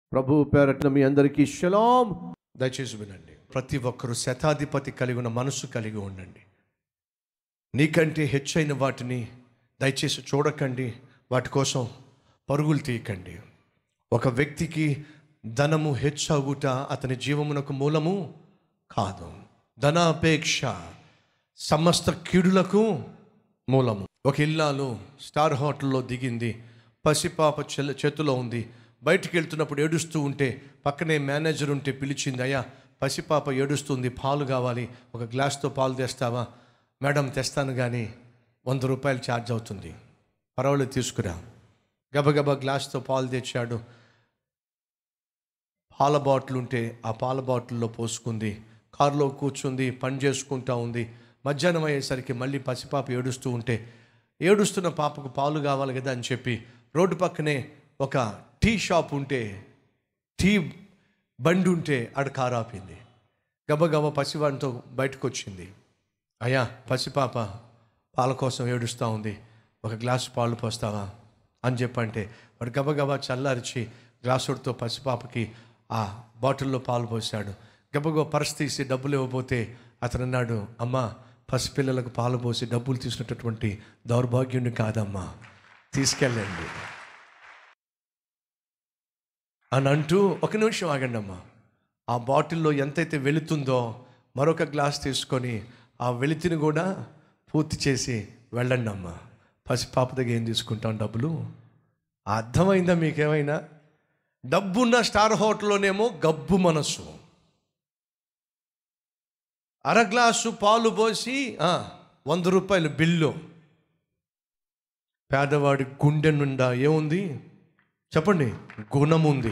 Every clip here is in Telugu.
ప్రభువు పేరట మీ అందరికీ షలాం. దయచేసి వినండి. ప్రతి ఒక్కరూ శతాధిపతి కలిగి ఉన్న మనసు కలిగి ఉండండి. నీకంటే హెచ్చైన వాటిని దయచేసి చూడకండి, వాటి కోసం పరుగులు తీయకండి. ఒక వ్యక్తికి ధనము హెచ్చగుట అతని జీవమునకు మూలము కాదు. ధనాపేక్ష సమస్త కీడులకు మూలము. ఒక ఇల్లాలు స్టార్ హోటల్లో దిగింది, పసిపాప చేతిలో ఉంది. బయటికి వెళ్తున్నప్పుడు ఏడుస్తూ ఉంటే పక్కనే మేనేజర్ ఉంటే పిలిచింది, అయ్యా పసిపాప ఏడుస్తుంది, పాలు కావాలి, ఒక గ్లాస్తో పాలు తెస్తావా? మేడం తెస్తాను, కానీ 100 రూపాయలు ఛార్జ్ అవుతుంది, పర్వాలేదు తీసుకురా. గబగబా గ్లాస్తో పాలు తెచ్చాడు. పాల బాటిల్ ఉంటే ఆ పాల బాటిల్లో పోసుకుంది, కారులో కూర్చుంది, పని చేసుకుంటా ఉంది. మధ్యాహ్నం అయ్యేసరికి మళ్ళీ పసిపాప ఏడుస్తూ ఉంటే ఏడుస్తున్న పాపకు పాలు కావాలి కదా అని చెప్పి రోడ్డు పక్కనే ఒక టీ షాప్ ఉంటే, టీ బండి ఉంటే ఆడ కారు ఆపింది. గబగబా పసివాడితో బయటకు వచ్చింది, అయ్యా పసిపాప పాల కోసం ఏడుస్తూ ఉంది, ఒక గ్లాసు పాలు పోస్తావా అని చెప్పంటే వాడు గబగబా చల్లారిచి గ్లాసుడితో పసిపాపకి ఆ బాటిల్లో పాలు పోసాడు. గబగబా పర్స్ తీసి డబ్బులు ఇవ్వబోతే అతను అన్నాడు, అమ్మా పసిపిల్లలకు పాలు పోసి డబ్బులు తీసుకున్నటువంటి దౌర్భాగ్యుని కాదమ్మా, తీసుకెళ్ళండి అని అంటూ, ఒక నిమిషం ఆగండి అమ్మా, ఆ బాటిల్లో ఎంతైతే వెళుతుందో మరొక గ్లాస్ తీసుకొని ఆ వెలితిని కూడా పూర్తి చేసి వెళ్ళండి అమ్మా, పసిపాప దగ్గర ఏం తీసుకుంటాం డబ్బులు. అర్థమైందా మీకేమైనా? డబ్బున్న స్టార్ హోటల్లోనేమో గబ్బు మనసు, అర గ్లాసు పాలు పోసి 100 రూపాయలు బిల్లు. పేదవాడి గుండె నిండా ఏముంది చెప్పండి? గుణముంది.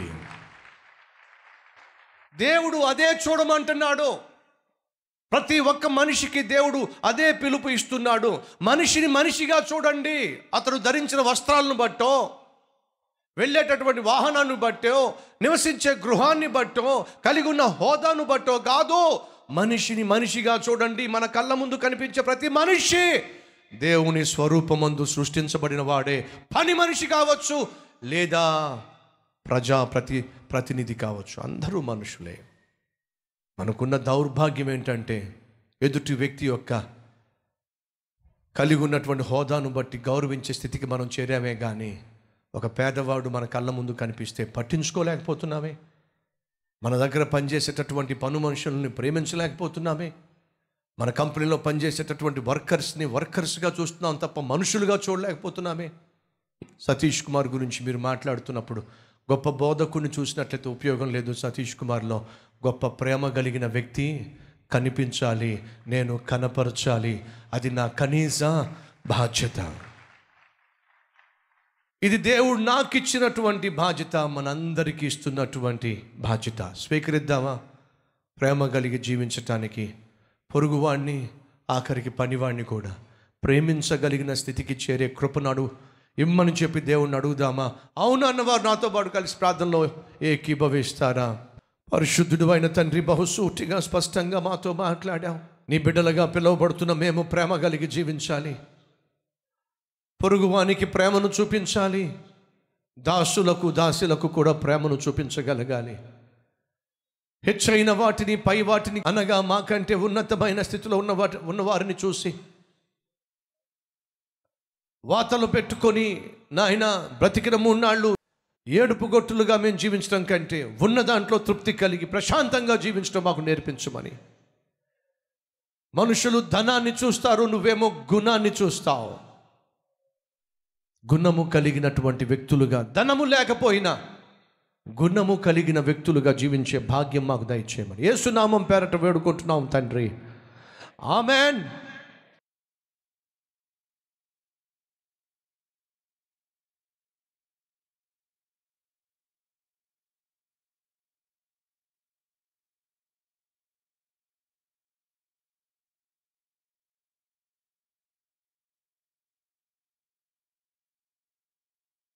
దేవుడు అదే చూడమంటున్నాడు. ప్రతి ఒక్క మనిషికి దేవుడు అదే పిలుపు ఇస్తున్నాడు. మనిషిని మనిషిగా చూడండి. అతడు ధరించిన వస్త్రాలను బట్టో, వెళ్ళేటటువంటి వాహనాన్ని బట్టో, నివసించే గృహాన్ని బట్టో, కలిగి ఉన్న హోదాను బట్టో కాదు, మనిషిని మనిషిగా చూడండి. మన కళ్ళ ముందు కనిపించే ప్రతి మనిషి దేవుని స్వరూపమందు సృష్టించబడిన వాడే. పని మనిషి కావచ్చు, లేదా ప్రతినిధి కావచ్చు, అందరూ మనుషులే. మనకున్న దౌర్భాగ్యం ఏంటంటే ఎదుటి వ్యక్తి యొక్క కలిగి ఉన్నటువంటి హోదాను బట్టి గౌరవించే స్థితికి మనం చేరామే, కానీ ఒక పేదవాడు మన కళ్ళ ముందు కనిపిస్తే పట్టించుకోలేకపోతున్నామే. మన దగ్గర పనిచేసేటటువంటి పను మనుషుల్ని ప్రేమించలేకపోతున్నామే. మన కంపెనీలో పనిచేసేటటువంటి వర్కర్స్గా చూస్తున్నాం తప్ప మనుషులుగా చూడలేకపోతున్నామే. సతీష్ కుమార్ గురించి మీరు మాట్లాడుతున్నప్పుడు గొప్ప బోధకుడిని చూసినట్లయితే ఉపయోగం లేదు. సతీష్ కుమార్లో గొప్ప ప్రేమ కలిగిన వ్యక్తి కనిపించాలి, నేను కనపరచాలి. అది నా కనీస బాధ్యత. ఇది దేవుడు నాకు ఇచ్చినటువంటి బాధ్యత, మనందరికీ ఇస్తున్నటువంటి బాధ్యత. స్వీకరిద్దామా? ప్రేమ కలిగి జీవించటానికి పొరుగువాడిని, ఆఖరికి పనివాడిని కూడా ప్రేమించగలిగిన స్థితికి చేరే కృపనాడు ఇమ్మని చెప్పి దేవుణ్ణి అడుగుదామా? అవును అన్నవారు నాతో పాటు కలిసి ప్రార్థనలో ఏకీభవిస్తారా? పరిశుద్ధుడు అయిన తండ్రి, బహుసూటిగా స్పష్టంగా మాతో మాట్లాడావు. నీ బిడ్డలుగా పిలువబడుతున్న మేము ప్రేమ కలిగి జీవించాలి, పొరుగువానికి ప్రేమను చూపించాలి, దాసులకు కూడా ప్రేమను చూపించగలగాలి. హెచ్చైన వాటిని, పై వాటిని అనగా మాకంటే ఉన్నతమైన స్థితిలో ఉన్నవారిని చూసి వాతలు పెట్టుకొని నాయన బ్రతికిన 3 నాళ్ళు ఏడుపు గొట్టులుగా మేము జీవించడం కంటే ఉన్న దాంట్లో తృప్తి కలిగి ప్రశాంతంగా జీవించడం మాకు నేర్పించమని. మనుషులు ధనాన్ని చూస్తారు, నువ్వేమో గుణాన్ని చూస్తావు. గుణము కలిగినటువంటి వ్యక్తులుగా, ధనము లేకపోయినా గుణము కలిగిన వ్యక్తులుగా జీవించే భాగ్యం మాకు దయచేయమని యేసు నామం పేరట వేడుకుంటున్నాం తండ్రి. ఆమెన్.